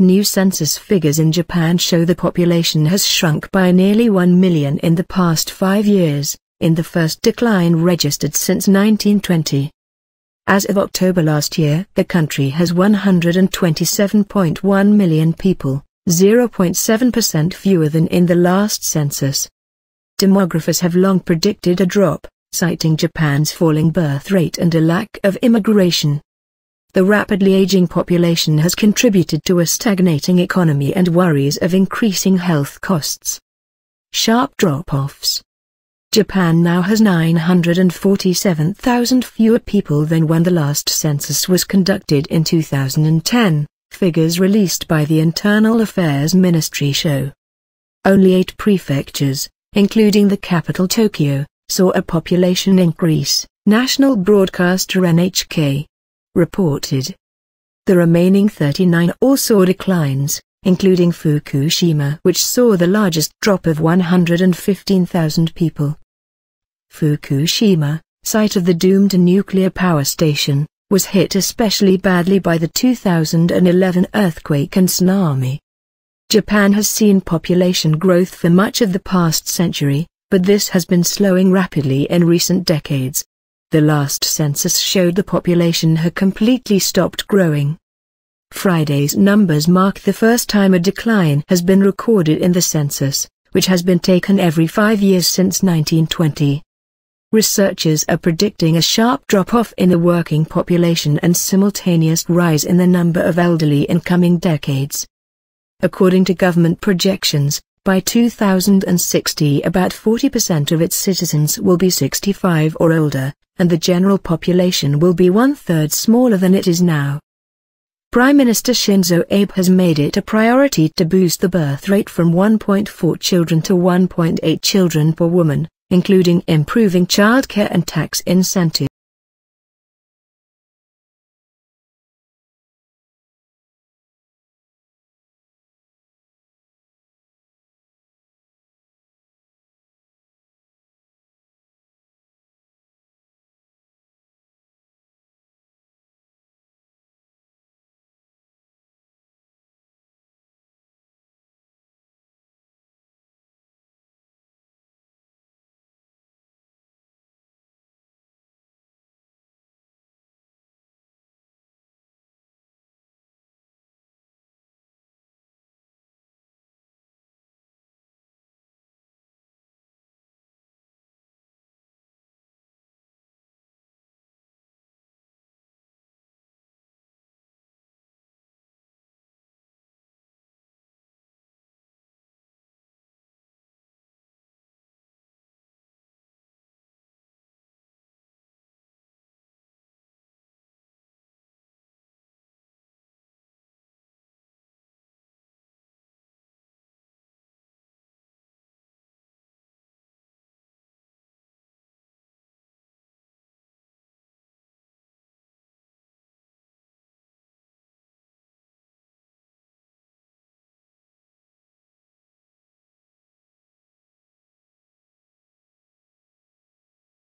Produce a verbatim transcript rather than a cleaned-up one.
New census figures in Japan show the population has shrunk by nearly one million in the past five years, in the first decline registered since nineteen twenty. As of October last year, the country has one hundred twenty-seven point one million people, zero point seven percent fewer than in the last census. Demographers have long predicted a drop, citing Japan's falling birth rate and a lack of immigration. The rapidly aging population has contributed to a stagnating economy and worries of increasing health costs. Sharp drop-offs. Japan now has nine hundred forty-seven thousand fewer people than when the last census was conducted in two thousand ten, figures released by the Internal Affairs Ministry show. Only eight prefectures, including the capital Tokyo, saw a population increase, national broadcaster N H K reported. The remaining thirty-nine all saw declines, including Fukushima, which saw the largest drop of one hundred fifteen thousand people. Fukushima, site of the doomed nuclear power station, was hit especially badly by the two thousand eleven earthquake and tsunami. Japan has seen population growth for much of the past century, but this has been slowing rapidly in recent decades. The last census showed the population had completely stopped growing. Friday's numbers mark the first time a decline has been recorded in the census, which has been taken every five years since nineteen twenty. Researchers are predicting a sharp drop-off in the working population and simultaneous rise in the number of elderly in coming decades. According to government projections, by two thousand sixty about forty percent of its citizens will be sixty-five or older, and the general population will be one-third smaller than it is now. Prime Minister Shinzo Abe has made it a priority to boost the birth rate from one point four children to one point eight children per woman, including improving childcare and tax incentives.